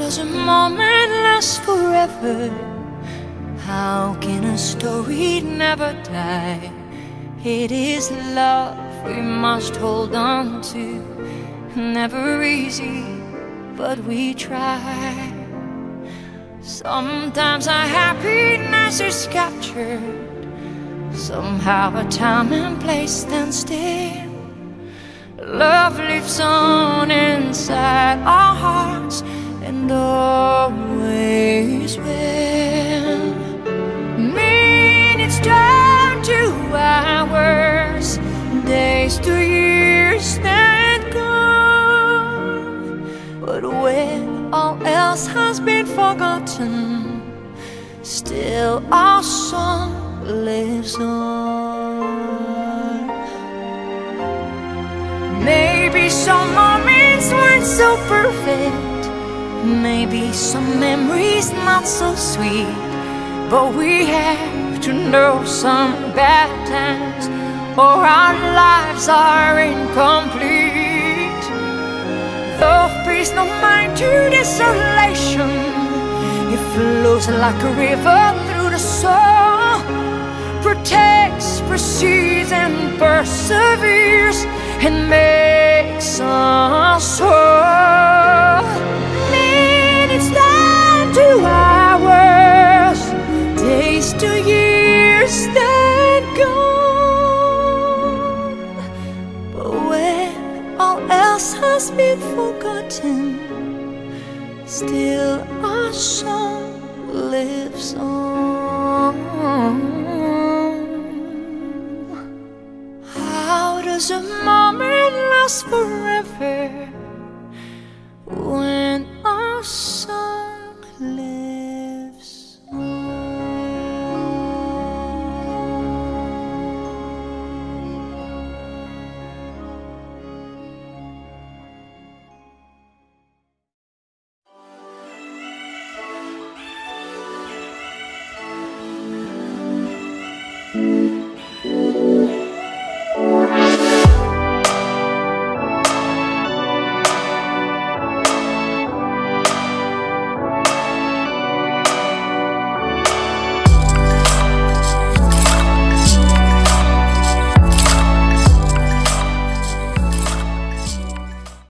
does a moment last forever? How can a story never die? It is love we must hold on to. Never easy, but we try. Sometimes our happiness is captured. Somehow a time and place stand still. Love lives on inside our hearts and always will. Minutes turn to hours, days to years that gone. But when all else has been forgotten, still our song lives on. Maybe some moments weren't so perfect, maybe some memories not so sweet, but we have to know some bad times or our lives are incomplete. Though peace no mind to desolation, it flows like a river through the soul, protects, precedes and perseveres and makes us whole. Minutes turn to hours, days to years that gone. But when all else has been forgotten, still our song lives on. How does a moment last forever?